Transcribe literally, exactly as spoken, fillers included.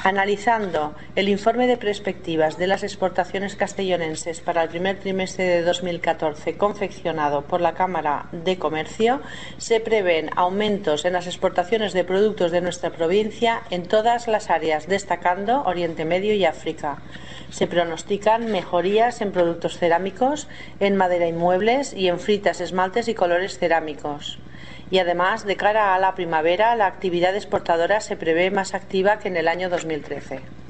Analizando el informe de perspectivas de las exportaciones castellonenses para el primer trimestre de dos mil catorce confeccionado por la Cámara de Comercio, se prevén aumentos en las exportaciones de productos de nuestra provincia en todas las áreas, destacando Oriente Medio y África. Se pronostican mejorías en productos cerámicos, en madera y muebles y en fritas, esmaltes y colores cerámicos. Y además, de cara a la primavera, la actividad exportadora se prevé más activa que en el año dos mil trece.